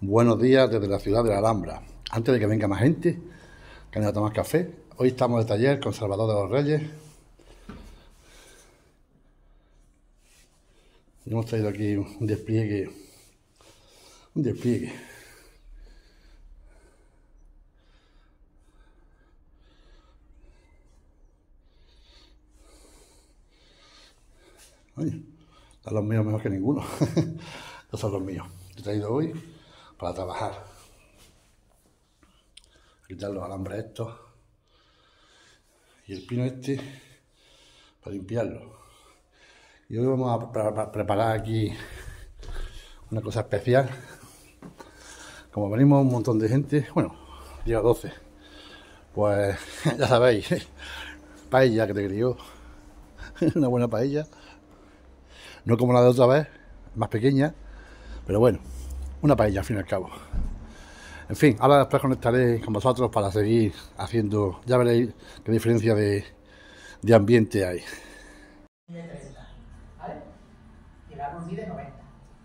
Buenos días desde la ciudad de la Alhambra. Antes de que venga más gente, que han ido a tomar café, hoy estamos de taller con Salvador de los Reyes. Y hemos traído aquí un despliegue. Oye, están los míos mejor que ninguno. Estos son los míos. He traído hoy para trabajar. Quitar los alambres estos y el pino este para limpiarlo. Y hoy vamos a preparar aquí una cosa especial. Como venimos un montón de gente, bueno, día 12, pues ya sabéis, paella que te crió, una buena paella, no como la de otra vez, más pequeña, pero bueno, una paella al fin y al cabo. En fin, ahora después conectaré con vosotros para seguir haciendo, ya veréis qué diferencia de ambiente hay. De 30, ¿vale? Y el árbol mide 90.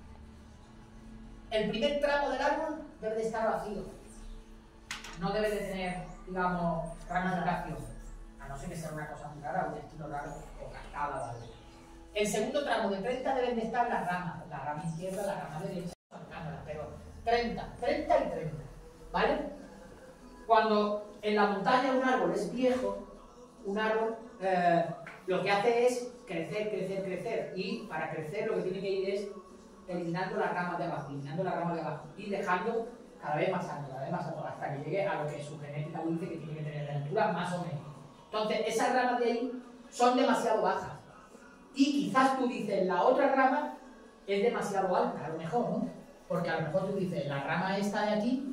El primer tramo del árbol debe de estar vacío. No debe de tener, digamos, ramificación. A no ser que sea una cosa muy rara, un estilo raro o cascada, ¿vale? El segundo tramo de 30 deben de estar las ramas. La rama izquierda, la rama derecha, pero 30 y 30. ¿Vale? Cuando en la montaña un árbol es viejo, un árbol lo que hace es crecer, y para crecer lo que tiene que ir es eliminando las ramas de abajo, y dejando cada vez más alto, hasta que llegue a lo que su genética dice que tiene que tener de altura, más o menos. Entonces, esas ramas de ahí son demasiado bajas, y quizás tú dices, la otra rama es demasiado alta, a lo mejor, ¿no? Porque a lo mejor tú dices, la rama esta de aquí,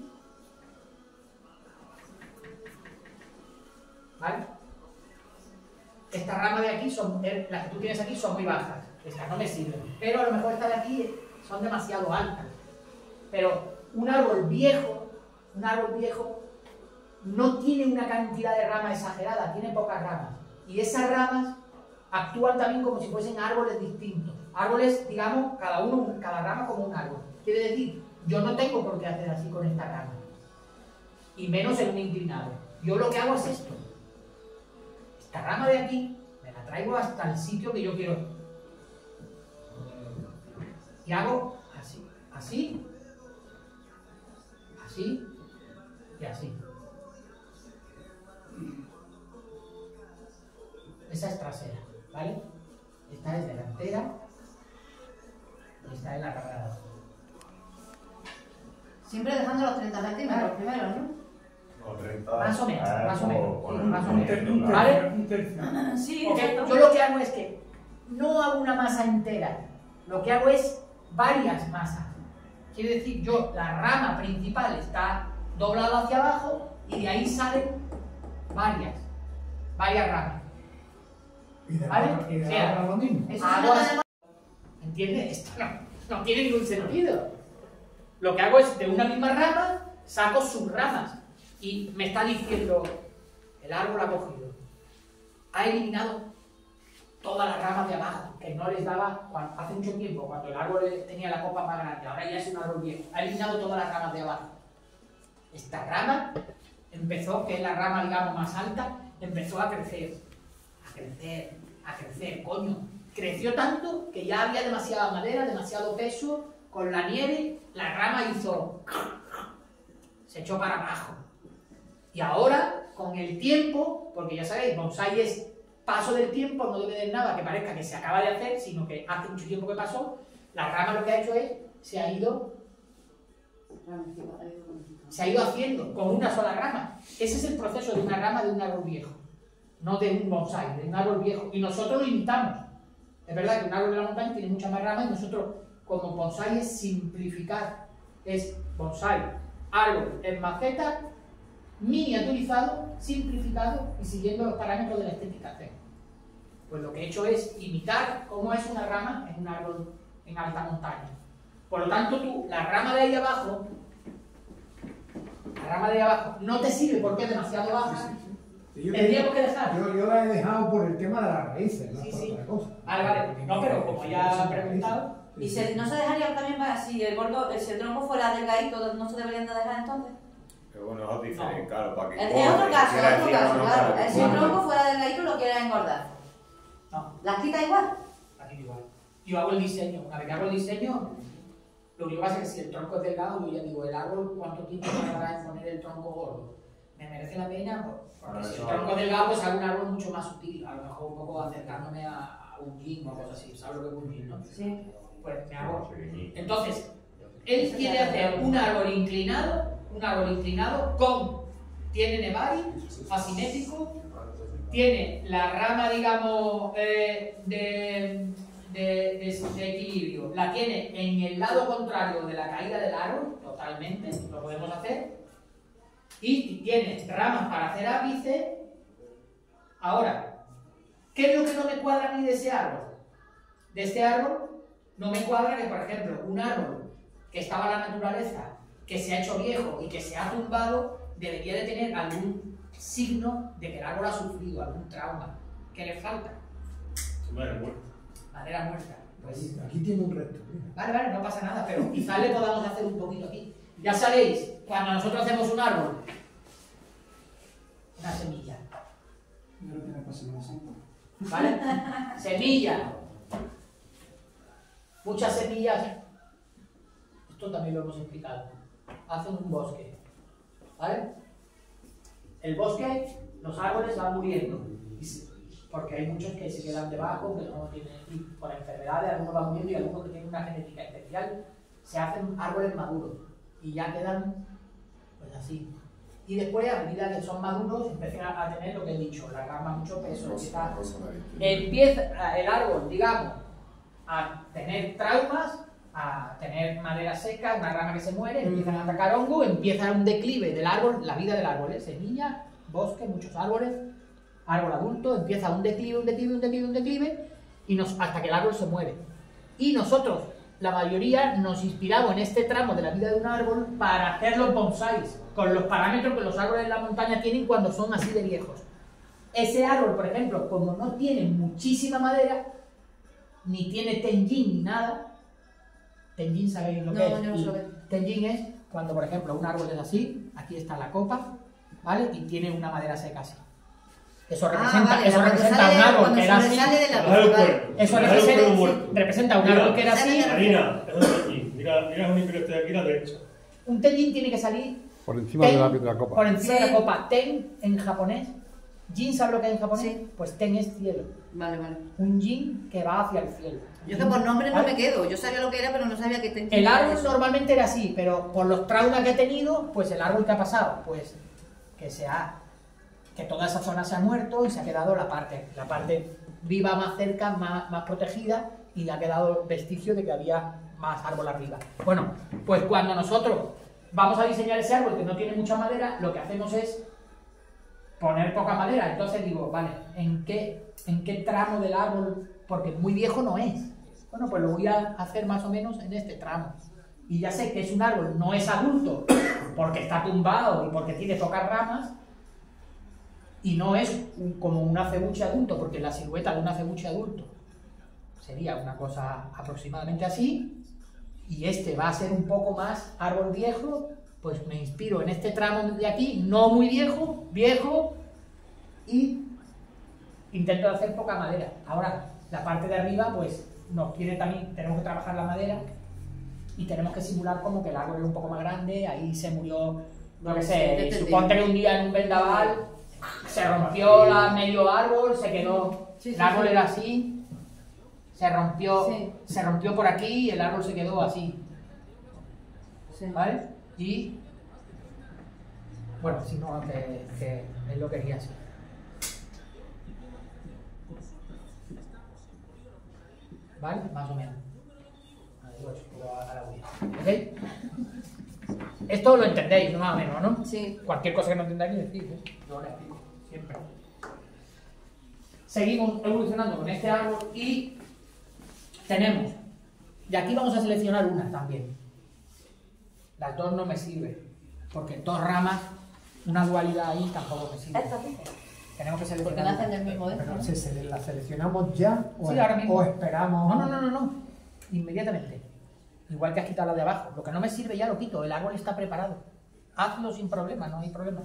¿vale? Esta rama de aquí, las que tú tienes aquí son muy bajas, estas no me sirven, pero a lo mejor estas de aquí son demasiado altas. Pero un árbol viejo no tiene una cantidad de ramas exagerada, tiene pocas ramas, y esas ramas actúan también como si fuesen árboles distintos, árboles, digamos, cada rama como un árbol. Quiere decir, yo no tengo por qué hacer así con esta rama, y menos en un inclinado. Yo lo que hago es esto. Esta rama de aquí me la traigo hasta el sitio que yo quiero. Y hago así, así y así. Esa es trasera, ¿vale? Esta es delantera y esta es la cargada. Siempre dejando los 30 centímetros primero, ¿no? Más o menos. ¿Vale? Sí, okay. Yo lo que hago es que no hago una masa entera, lo que hago es varias masas. Quiere decir, la rama principal está doblada hacia abajo y de ahí salen varias ramas. ¿Vale? Lo mismo. ¿Entiendes? Esto no tiene ningún sentido. Lo que hago es, de una misma rama, saco subramas. Y me está diciendo, el árbol ha cogido, ha eliminado todas las ramas de abajo, que no les daba, hace mucho tiempo, cuando el árbol tenía la copa más grande, ahora ya es un árbol viejo, ha eliminado todas las ramas de abajo. Esta rama empezó, que es la rama, digamos, más alta, empezó a crecer, coño. Creció tanto que ya había demasiada madera, demasiado peso, con la nieve, la rama se echó para abajo. Y ahora, con el tiempo, porque ya sabéis, bonsái es paso del tiempo, no debe de nada que parezca que se acaba de hacer, sino que hace mucho tiempo que pasó, la rama lo que ha hecho es, se ha ido haciendo con una sola rama. Ese es el proceso de una rama de un árbol viejo, no de un bonsái, de un árbol viejo. Y nosotros lo imitamos. Es verdad que un árbol de la montaña tiene muchas más ramas y nosotros, como bonsái, es simplificar. Es bonsái, árbol en maceta, miniaturizado, simplificado y siguiendo los parámetros de la estética zen. Pues lo que he hecho es imitar cómo es una rama en un árbol en alta montaña. Por lo tanto, la rama de ahí abajo no te sirve porque es demasiado baja. Tendríamos que dejar. Yo la he dejado por el tema de las raíces, no por otra cosa. Vale. No, pero como ya han preguntado, ¿Y no se dejaría también si el tronco fuera delgadito, no se deberían de dejar entonces? Pero bueno, os dicen, claro, para que... Es otro caso, claro. Si el tronco fuera delgadito lo quieres engordar. No. ¿Las quita igual? Las quito igual. Yo hago el diseño. Una vez que hago el diseño, lo único que pasa es que si el tronco es delgado, yo ya digo, el árbol, ¿cuánto tiempo tardará en poner el tronco gordo? ¿Me merece la pena? Porque si el tronco es delgado, pues hago un árbol mucho más sutil. A lo mejor un poco acercándome a un yin o cosas así. ¿Sabes lo que es un yin, no? Sí. Pues me hago. Entonces, él quiere hacer un árbol inclinado tiene nebari, asimétrico, tiene la rama, digamos, de equilibrio, la tiene en el lado contrario de la caída del árbol, totalmente, lo podemos hacer, y tiene ramas para hacer ápice. Ahora, ¿qué es lo que no me cuadra a mí de ese árbol? De este árbol no me cuadra que, por ejemplo, un árbol que estaba en la naturaleza, que se ha hecho viejo y que se ha tumbado, debería de tener algún signo de que el árbol ha sufrido, algún trauma. ¿Qué le falta? Madera muerta. Madera muerta. Pues, Aquí tiene un resto. vale, no pasa nada, pero quizás le podamos hacer un poquito aquí. Ya sabéis, cuando nosotros hacemos un árbol, una semilla. No tiene para Semana Santa. ¿Vale? Semilla. Muchas semillas. Esto también lo hemos explicado. Hacen un bosque. ¿Vale? El bosque, los árboles van muriendo. Porque hay muchos que se quedan debajo, que no tienen, y por enfermedades, algunos van muriendo y algunos que tienen una genética especial, se hacen árboles maduros. Y ya quedan, pues así. Y después, a medida que son maduros, empiezan a tener lo que he dicho, la rama mucho peso. Empieza el árbol, digamos, a tener traumas, a tener madera seca, una rama que se muere, empiezan a atacar hongo, empieza un declive del árbol, la vida del árbol, semilla, bosque, muchos árboles, árbol adulto, empieza un declive, y hasta que el árbol se muere. Y nosotros, la mayoría, nos inspiramos en este tramo de la vida de un árbol para hacer los bonsáis, con los parámetros que los árboles de la montaña tienen cuando son así de viejos. Ese árbol, por ejemplo, como no tiene muchísima madera, ni tiene tenjin ni nada. Tenjin, ¿sabéis lo que es? No, Tenjin es cuando, por ejemplo, un árbol es así, aquí está la copa, ¿vale? Y tiene una madera seca así. Eso representa, vale, eso representa un árbol que era así. Eso representa un árbol que era así. Marina, mira un que estoy aquí a la derecha. Un tenjin tiene que salir por encima de la copa. Por encima de la copa. Ten en japonés. Jin, ¿sabes lo que es en japonés? Sí. Pues ten es cielo. Vale. Un yin que va hacia el cielo. Yo que por nombre no me quedo. Yo sabía lo que era, pero no sabía que tenía. El árbol normalmente era así, pero por los traumas que ha tenido, pues el árbol que ha pasado, pues que toda esa zona se ha muerto y se ha quedado la parte viva más cerca, más protegida, y ha quedado vestigio de que había más árbol arriba. Bueno, pues cuando nosotros vamos a diseñar ese árbol que no tiene mucha madera, lo que hacemos es poner poca madera. Entonces digo, vale, ¿en qué tramo del árbol? Porque muy viejo no es. Bueno, pues lo voy a hacer más o menos en este tramo. Y ya sé que es un árbol, no es adulto, porque está tumbado y porque tiene pocas ramas, y no es como un acebuche adulto, porque la silueta de un acebuche adulto sería una cosa aproximadamente así, y este va a ser un poco más árbol viejo. Pues me inspiro en este tramo de aquí, no muy viejo, y intento hacer poca madera. Ahora, la parte de arriba, pues nos quiere también, tenemos que trabajar la madera y tenemos que simular como que el árbol es un poco más grande, ahí se murió, no sé, suponte que un día en un vendaval se rompió medio árbol, se quedó, el árbol era así, se rompió por aquí y el árbol se quedó así, ¿vale? Y bueno, si no, que él lo quería así. ¿Vale? Más o menos. ¿Ok? Esto lo entendéis, ¿no? Más o menos, ¿no? Sí. Cualquier cosa que no entendáis, decís, ¿eh? Yo lo explico, siempre. Seguimos evolucionando con este árbol y tenemos, y aquí vamos a seleccionar una también. Las dos no me sirven, porque dos ramas, una dualidad ahí tampoco me sirve. Tenemos que seleccionar. Porque nacen del mismo Pero ¿la seleccionamos ya sí, ahora mismo. o esperamos? No. inmediatamente. Igual que has quitado la de abajo. Lo que no me sirve ya lo quito, el árbol está preparado. Hazlo sin problema, no hay problema.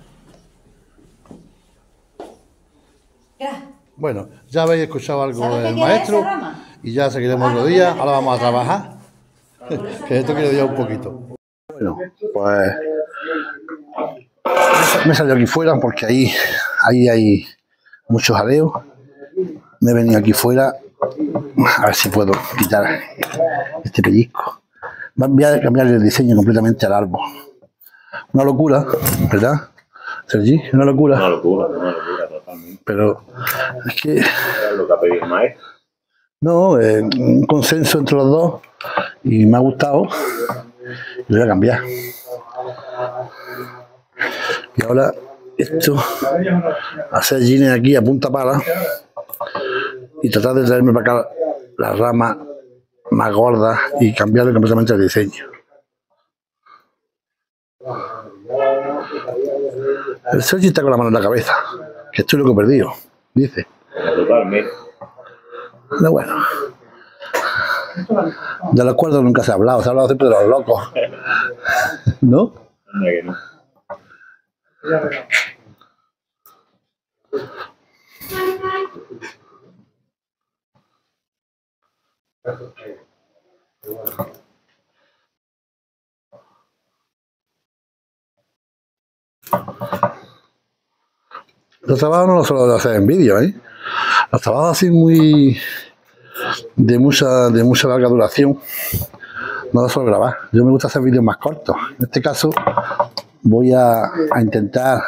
Ya. Bueno, ya habéis escuchado algo ¿Sabes qué del quiere maestro esa rama? y ya seguiremos otro día. Ahora vamos a trabajar, que esto quiero ya un poquito. Bueno, pues me he salido aquí fuera porque ahí hay mucho jaleo. Me he venido aquí fuera a ver si puedo quitar este pellizco. Voy a cambiar el diseño completamente al árbol. Una locura, ¿verdad, Sergi? Una locura. Una locura totalmente. Pero es que Es lo que ha pedido el maestro. no, un consenso entre los dos y me ha gustado. Lo voy a cambiar. Y ahora esto, hacer jeans aquí a punta pala y tratar de traerme para acá las ramas más gordas y cambiarle completamente el diseño. El Sergi está con la mano en la cabeza, que estoy loco perdido, dice. Totalmente. Pero bueno, de los cuerdos nunca se ha hablado siempre de los locos, ¿no? Anda que no. Los trabajos no los suelo hacer en vídeo, ¿eh? Los trabajos así muy de mucha larga duración no los suelo grabar. Yo me gusta hacer vídeos más cortos. En este caso voy a intentar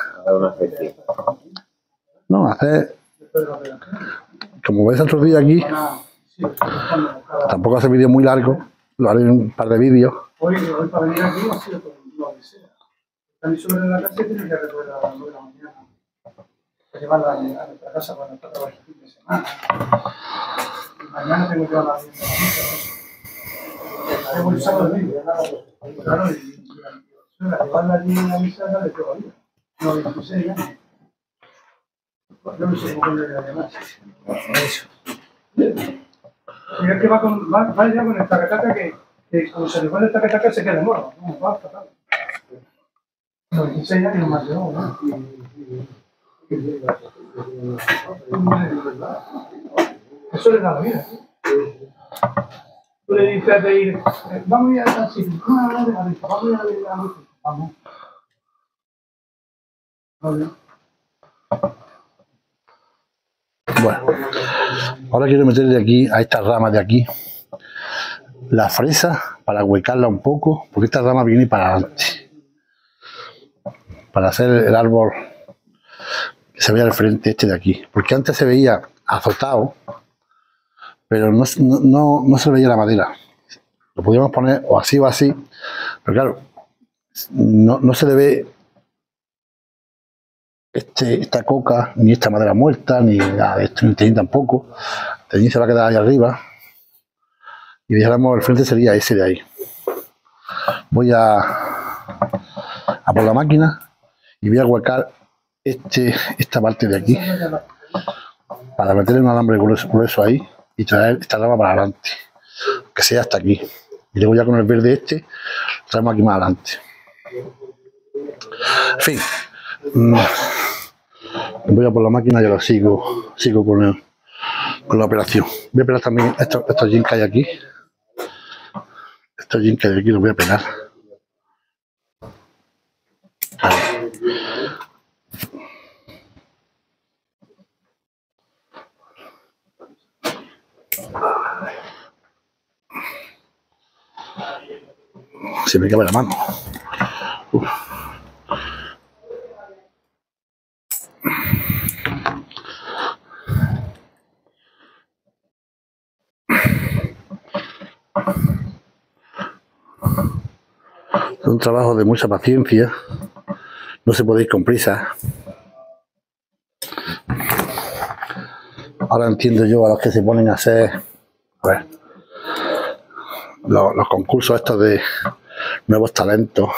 hacer, como veis otro día aquí, tampoco hacer vídeos muy largos, lo haré en un par de vídeos. Hoy para venir aquí ha sido lo que sea. También sobre la casa tiene que recoger a las 9 de la mañana. Para llevarla a nuestra casa cuando está trabajando el fin de semana. Y mañana tengo yo a las 10 de la noche. Tengo el sábado de vídeo. Claro, y llevarla allí a la misa de todavía. No, 26 años. Yo no sé cómo le voy a llamar. Y es que va ya con esta cataca que como se le va esta cataca se queda muerto. No, va fatal. No, 16 años más de nuevo, ¿no? Eso le da la vida. Tú le dices a ir, vamos a ir a tal sitio, vamos a ir a la vamos. Bueno, ahora quiero meterle aquí a estas ramas de aquí la fresa para huecarla un poco, porque esta rama viene para adelante, para hacer el árbol que se vea al frente este de aquí, porque antes se veía azotado, pero no se veía la madera. Lo podíamos poner o así, pero claro, no se le ve esta coca, ni esta madera muerta, ni nada de esto, ni el teñín tampoco. El teñín se va a quedar ahí arriba y dijéramos el frente sería ese de ahí. Voy a por la máquina y voy a huecar esta parte de aquí para meterle un alambre grueso ahí y traer esta rama para adelante, que sea hasta aquí. Y luego ya con el verde traemos aquí más adelante. En fin. Voy a por la máquina y ahora sigo con la operación. Voy a pelar también estos jeans que hay aquí. Estos jeans que hay aquí los voy a pelar. Se me cabe la mano. Es un trabajo de mucha paciencia, no se puede ir con prisa. Ahora entiendo yo a los que se ponen a hacer los concursos estos de nuevos talentos.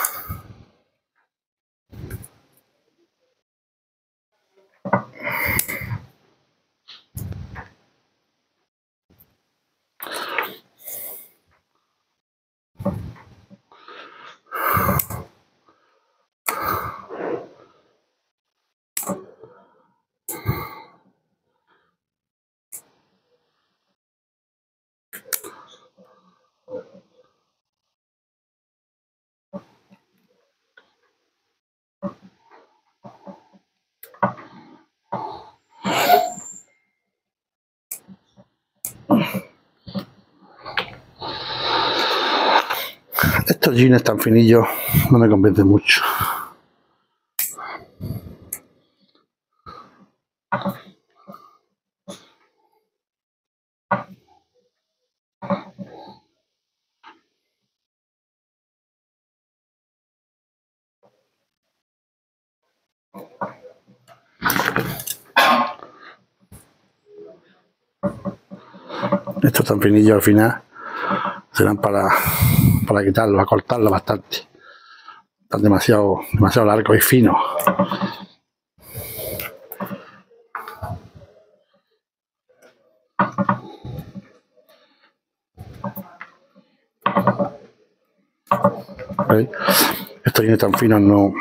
Estos jeans tan finillos no me convencen mucho. Estos tan finillos al final serán para quitarlos, acortarlos bastante. Están demasiado largos y finos. ¿Veis? Estos jeans tan finos no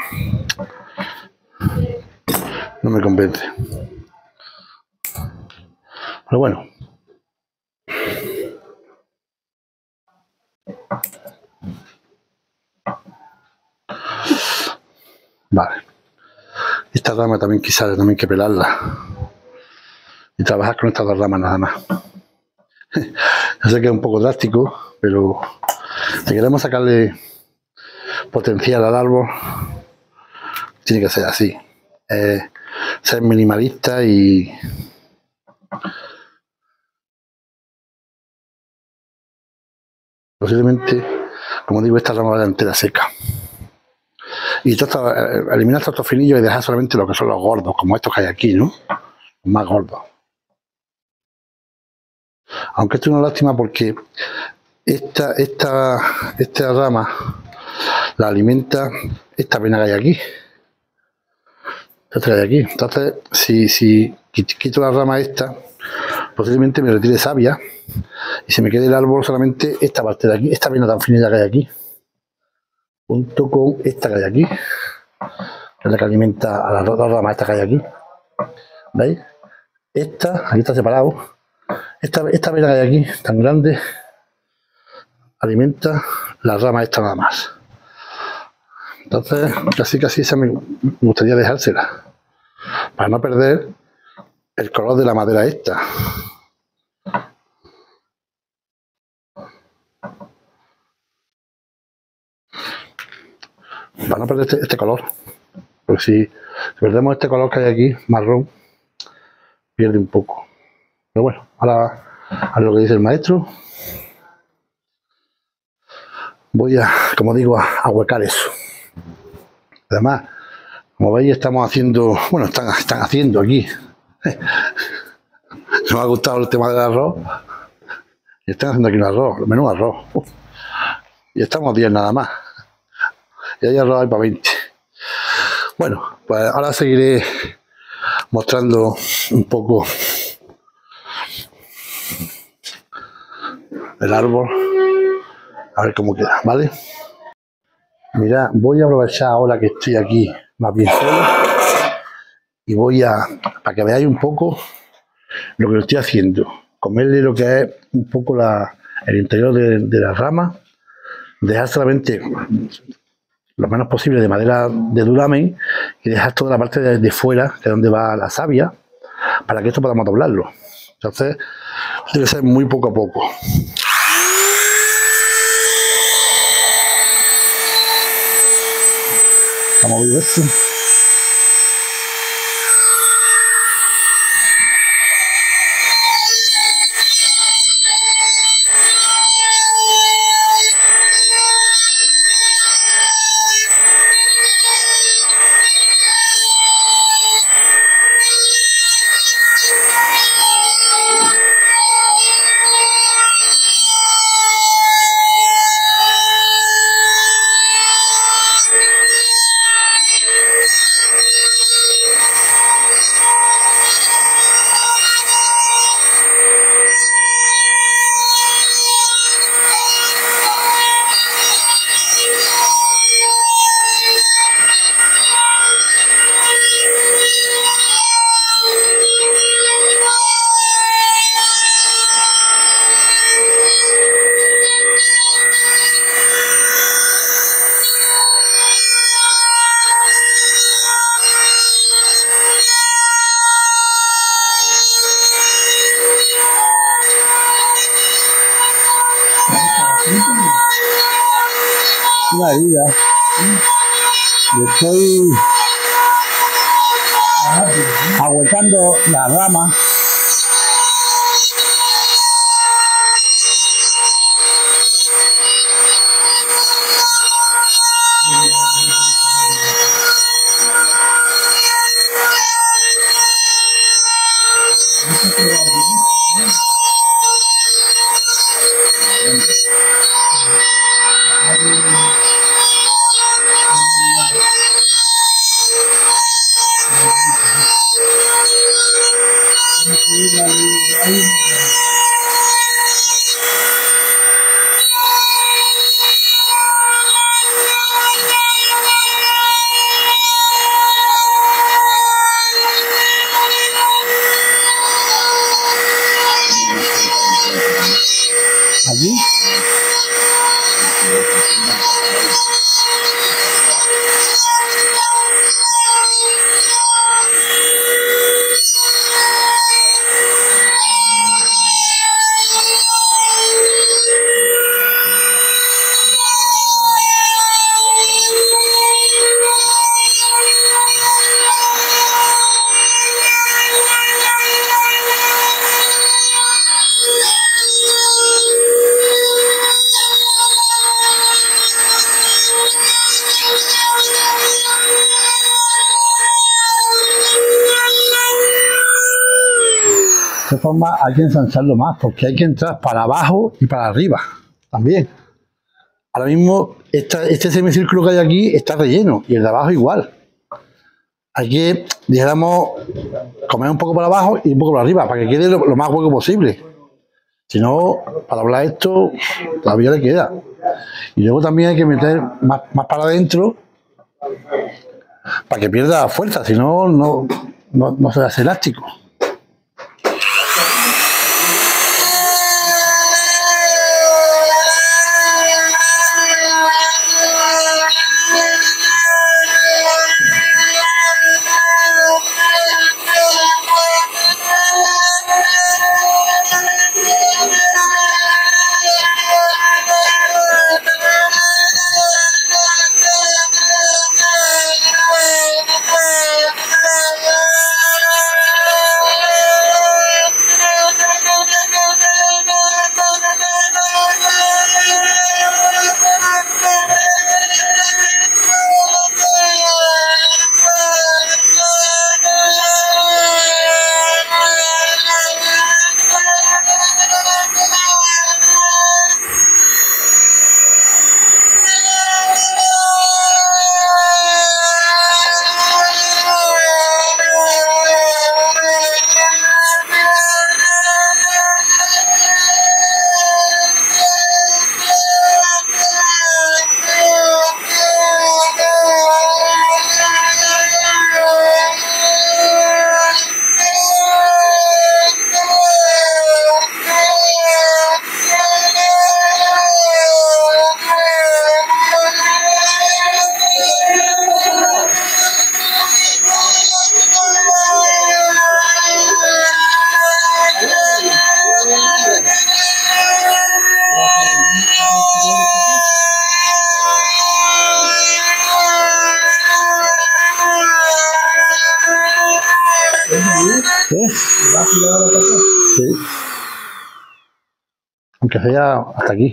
me convence. Pero bueno. Vale. Esta rama también quizás también hay que pelarla. Y trabajar con estas dos ramas nada más. Yo sé que es un poco drástico, pero si queremos sacarle potencial al árbol, tiene que ser así. Ser minimalista y posiblemente, como digo, esta rama vaya entera seca. Y eliminar estos finillos y dejar solamente lo que son los gordos, como estos que hay aquí, ¿no? Los más gordos. Aunque esto es una lástima porque esta rama la alimenta esta pena que hay aquí. Esta que hay aquí. Entonces, si quito la rama esta, posiblemente me retire savia y se me quede el árbol solamente esta parte de aquí, esta pena tan finita que hay aquí, junto con esta que hay aquí, que es la que alimenta a las dos ramas esta que hay aquí. ¿Veis? Aquí está separado. Esta pena que hay aquí, tan grande, alimenta la rama esta nada más. Entonces, casi esa me gustaría dejársela, para no perder el color de la madera esta. Para no perder este color. Porque si perdemos este color que hay aquí, marrón, pierde un poco. Pero bueno, ahora a lo que dice el maestro. Voy a, como digo, a huecar eso. Además, como veis, estamos haciendo, bueno, están haciendo aquí. Nos ha gustado el tema del arroz. Y están haciendo aquí un arroz, menú arroz. Y estamos 10 nada más. Y hay arroz para 20. Bueno, pues ahora seguiré mostrando un poco el árbol. A ver cómo queda, ¿vale? Mirad, voy a aprovechar ahora que estoy aquí más bien solo. Y para que veáis un poco lo que estoy haciendo. Comerle lo que es un poco el interior de la rama. Dejar solamente lo menos posible de madera de duramen y dejar toda la parte de fuera, que es donde va la savia, para que esto podamos doblarlo. Entonces, debe ser muy poco a poco. Vamos a ver esto. una herida. Le estoy aguantando la rama. Allí. De esta forma hay que ensancharlo más, porque hay que entrar para abajo y para arriba también. Ahora mismo este semicírculo que hay aquí está relleno y el de abajo igual. Hay que, dijéramos, comer un poco para abajo y un poco para arriba, para que quede lo más hueco posible. Si no, para hablar esto todavía le queda. Y luego también hay que meter más para adentro para que pierda fuerza, si no, no se hace elástico. Sí. Aunque sea hasta aquí.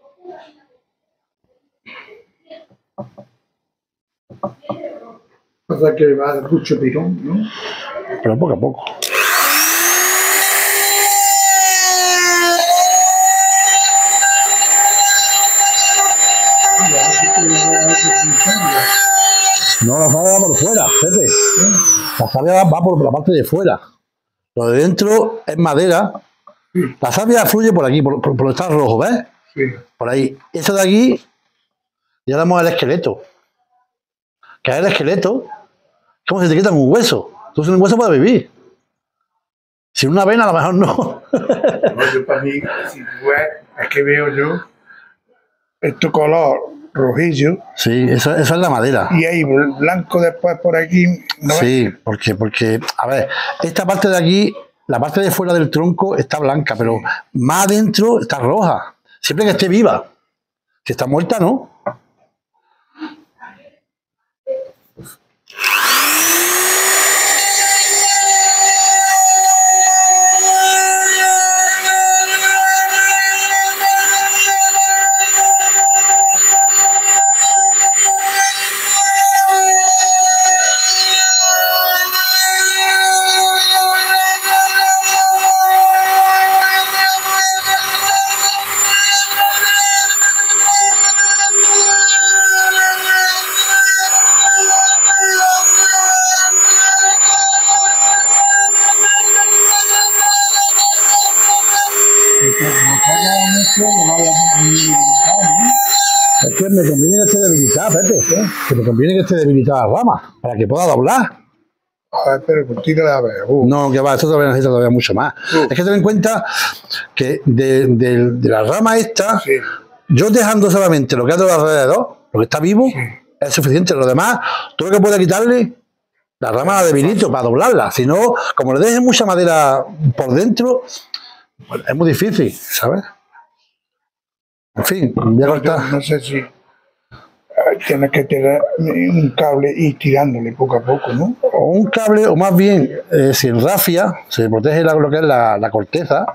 O sea que va de mucho tirón, ¿no? Pero poco a poco. No, la savia va por fuera, Pepe. La savia va por la parte de fuera. Lo de dentro es madera. La savia fluye por aquí, por donde está el rojo, ¿ves? Sí. Por ahí. Eso de aquí, ya damos al esqueleto. Que es el esqueleto, es como si te quitan un hueso. Tú sin un hueso puedes vivir. Sin una vena a lo mejor no. No, yo para mí, si tú ves, es que veo yo este color rojillo. Sí, eso es la madera. Y hay blanco después por aquí. ¿No sí, porque, a ver, esta parte de aquí, la parte de fuera del tronco está blanca, pero más adentro está roja. Siempre que esté viva. Si está muerta, no. Es que me conviene que esté debilitada, Pepe. Que me conviene que esté debilitada la rama, para que pueda doblar. Joder, pero tírale a ver. No, que va, esto todavía necesita todavía mucho más. Es que ten en cuenta que de la rama esta, Sí. yo dejando solamente lo que hay de alrededor, lo que está vivo, es suficiente. Lo demás, todo lo que pueda quitarle, la rama la debilito para doblarla. Si no, como le dejes mucha madera por dentro, pues es muy difícil, ¿sabes? En fin, voy a cortar. No sé si tienes que tirar un cable y tirándole poco a poco, ¿no? O un cable, o más bien, sin rafia, se protege lo que es la corteza.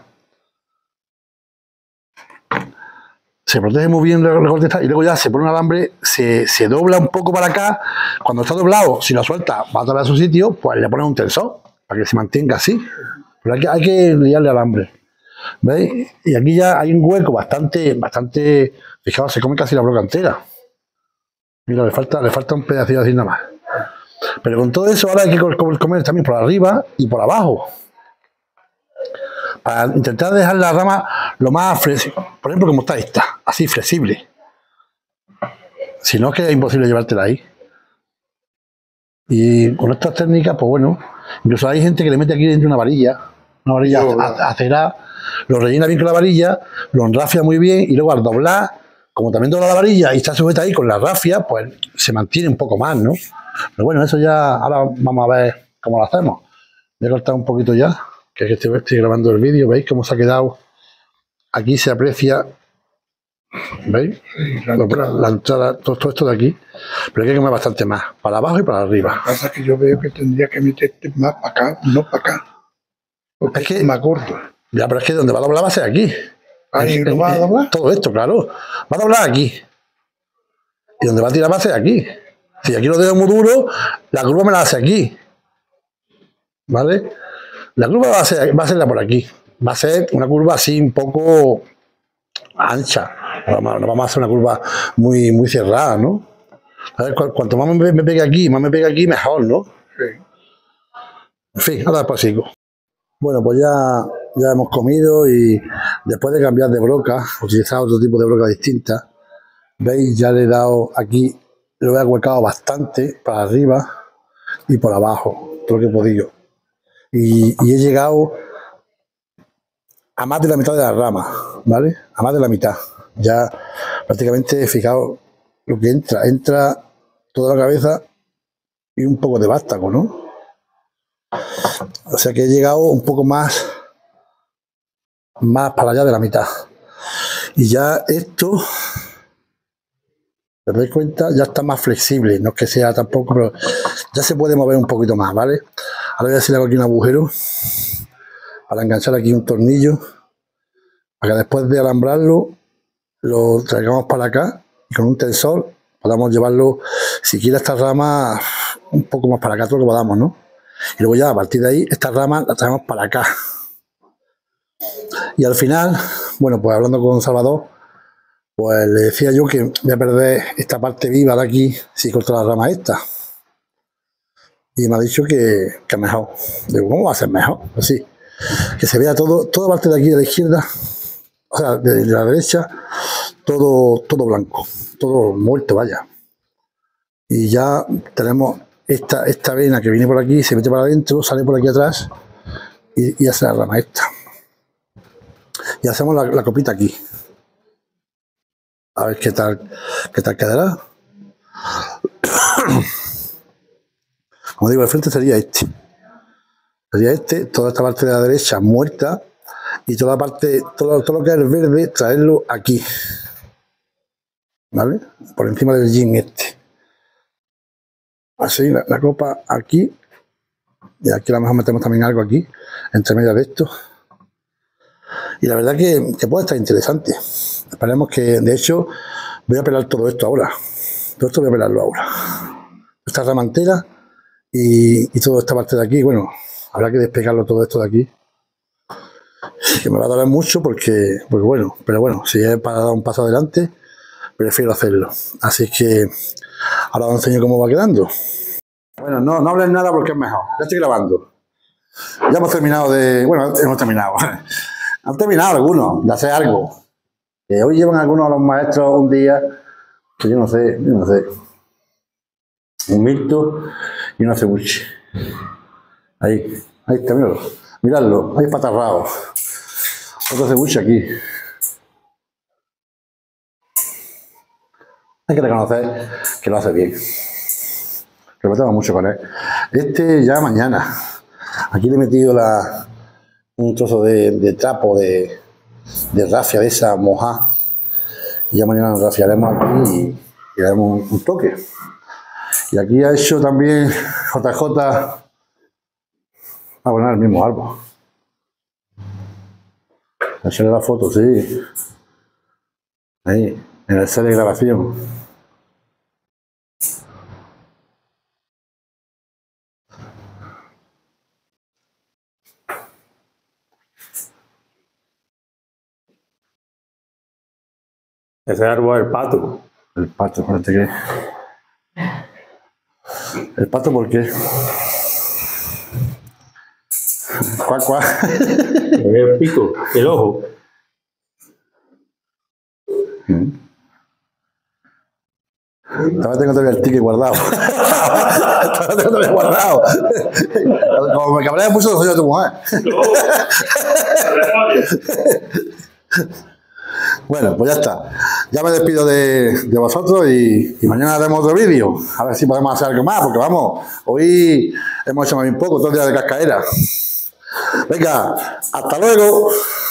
Se protege muy bien la corteza y luego ya se pone un alambre, se dobla un poco para acá. Cuando está doblado, si lo suelta, va a otra vez a su sitio, pues le pones un tensor para que se mantenga así. Pero hay que liarle alambre. ¿Veis? Y aquí ya hay un hueco bastante, fijaos, se come casi la broca entera. Mira, le falta un pedacito así nada más. Pero con todo eso ahora hay que comer también por arriba y por abajo. Para intentar dejar la rama lo más flexible. Por ejemplo, como está esta, así flexible. Si no, es que es imposible llevártela ahí. Y con estas técnicas, pues bueno, incluso hay gente que le mete aquí dentro una varilla acerada, lo rellena bien con la varilla, lo enrafia muy bien y luego al doblar, como también dobla la varilla y está sujeta ahí con la rafia, pues se mantiene un poco más, ¿no? Pero bueno, eso ya, ahora vamos a ver cómo lo hacemos. Voy a cortar un poquito ya, que es que estoy grabando el vídeo, ¿veis cómo se ha quedado? Aquí se aprecia, ¿veis? La entrada, todo esto de aquí, pero hay que comer bastante más, para abajo y para arriba. Lo que pasa es que yo veo que tendría que meterte más para acá, no para acá. Porque Es que- es más corto. Ya, pero es que donde va a doblar va a ser aquí. Ahí lo va a doblar. Todo esto, claro. Va a doblar aquí. Y donde va a tirar va a ser aquí. Si aquí lo dejo muy duro, la curva me la hace aquí. ¿Vale? La curva va a ser la por aquí. Va a ser una curva así un poco ancha. No vamos a hacer una curva muy, muy cerrada, ¿no? ¿Sabes? Cuanto más me pegue aquí, mejor, ¿no? Sí. En fin, ahora después sigo. Bueno, pues ya hemos comido y después de cambiar de broca, utilizar otro tipo de broca distinta, veis, ya le he dado aquí, lo he ahuecado bastante para arriba y por abajo, todo lo que he podido. Y he llegado a más de la mitad de la rama, ¿vale? A más de la mitad. Ya prácticamente, fijaos lo que entra toda la cabeza y un poco de vástago, ¿no? O sea que he llegado un poco más para allá de la mitad. Y ya esto, ¿te dais cuenta? Ya está más flexible. No es que sea tampoco, pero ya se puede mover un poquito más, ¿vale? Ahora voy a hacer aquí un agujero para enganchar aquí un tornillo, para que después de alambrarlo lo traigamos para acá y con un tensor podamos llevarlo, si quiere, esta rama un poco más para acá, todo lo que podamos, ¿no? Y luego ya a partir de ahí esta rama la traemos para acá. Y al final, bueno, pues hablando con Salvador, pues le decía yo que voy a perder esta parte viva de aquí si corto la rama esta. Y me ha dicho que mejor. Digo, ¿cómo va a ser mejor? Pues sí, que se vea toda parte de aquí de la izquierda, o sea, de la derecha, todo blanco, todo muerto, vaya. Y ya tenemos esta vena que viene por aquí, se mete para adentro, sale por aquí atrás y hace la rama esta. Y hacemos la copita aquí. A ver qué tal quedará. Como digo, el frente sería este. Sería este, toda esta parte de la derecha muerta y toda la parte, todo lo que es el verde, traerlo aquí. ¿Vale? Por encima del jean este. Así, la copa aquí. Y aquí a lo mejor metemos también algo aquí, entre medio de esto. Y la verdad que puede estar interesante. Esperemos que, de hecho, voy a pelar todo esto ahora. Todo esto voy a pelarlo ahora. Esta rama entera y toda esta parte de aquí. Bueno, habrá que despegarlo todo esto de aquí. Que me va a doler mucho porque bueno, pero bueno, si es para dar un paso adelante, prefiero hacerlo. Así que ahora os enseño cómo va quedando. Bueno, no hables nada porque es mejor. Ya estoy grabando. Ya hemos terminado de... Bueno, hemos terminado. Han terminado algunos de hacer algo. Hoy llevan algunos a los maestros un día Que yo no sé. Un mirto y una cebuche. Ahí está, míralo. Miradlo, ahí patarrado. Otra cebuche aquí. Hay que reconocer que lo hace bien. Repetamos mucho con él. Este ya mañana. Aquí le he metido un trozo de trapo de rafia de esa mojada. Y ya mañana nos rafiaremos aquí y le daremos un toque. Y aquí ha hecho también JJ. Ah, bueno, el mismo árbol. Hacerle la foto, sí. Ahí, en el set de grabación. Ese árbol es el pato. El pato, espérate que... ¿El pato por qué? ¿Cuál? El pico, el ojo. Todavía tengo todavía el ticket guardado. Todavía tengo todavía guardado. Como me cabrea mucho, soy yo tu mujer. Bueno, pues ya está. Ya me despido de vosotros y mañana haremos otro vídeo. A ver si podemos hacer algo más, porque vamos, hoy hemos hecho más bien poco, todo el día de cascadera. Venga, hasta luego.